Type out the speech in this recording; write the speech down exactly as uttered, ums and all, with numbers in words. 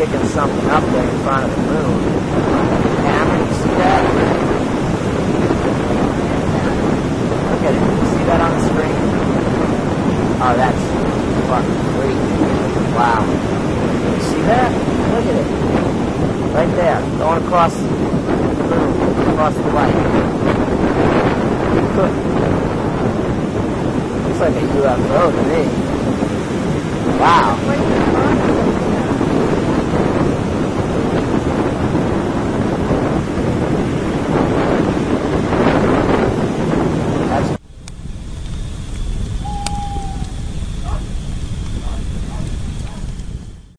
kicking something up there in front of the moon. Cameron, you see that? Look at it. You see that on the screen? Oh, that's fucking freaky. Wow. You see that? Look at it. Right there. Going across the moon. Across the light. Looks like a U F O to me. Wow.